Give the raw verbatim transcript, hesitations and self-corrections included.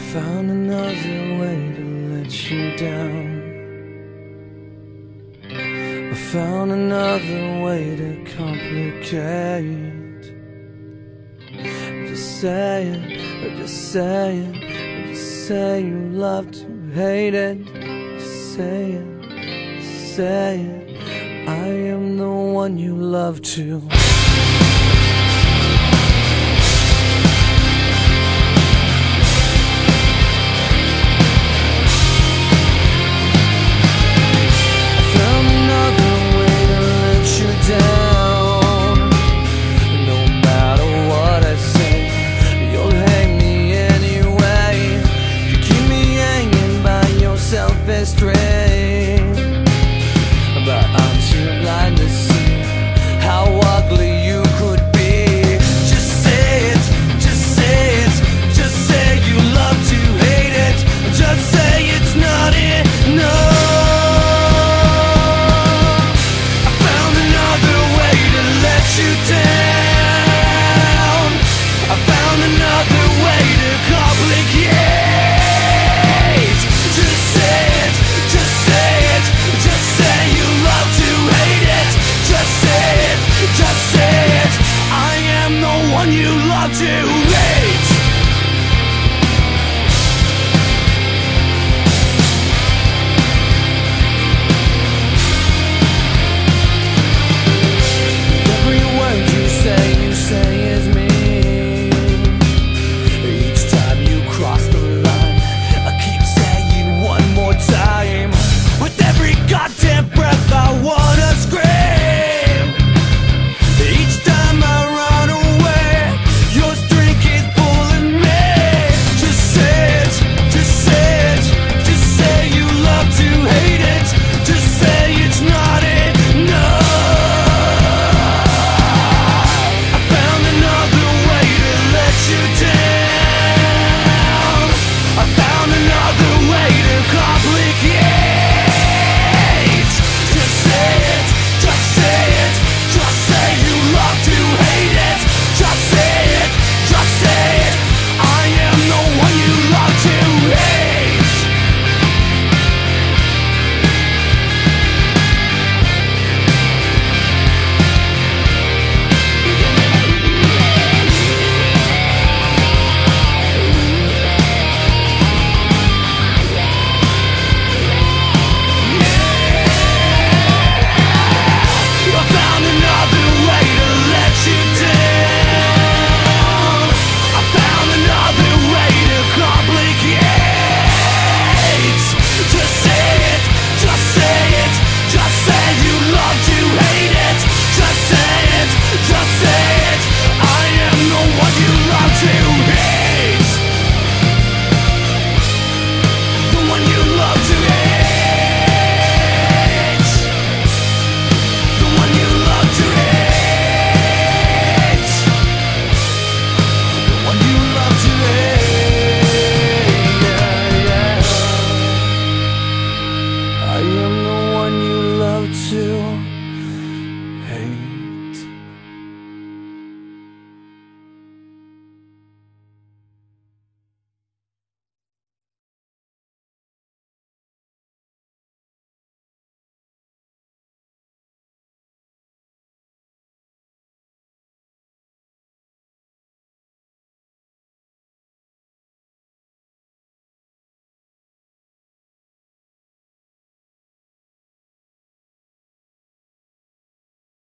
found another way to let you down. I found another way to complicate. Just say it, or just say it, or just say you love to hate it. Just say it, just say it, I am the one you love to. But I'm too blind to see how ugly you could be. Just say it, just say it, just say you love to hate it. Just say it's not enough. I found another way to let you down. I found another way to complicate.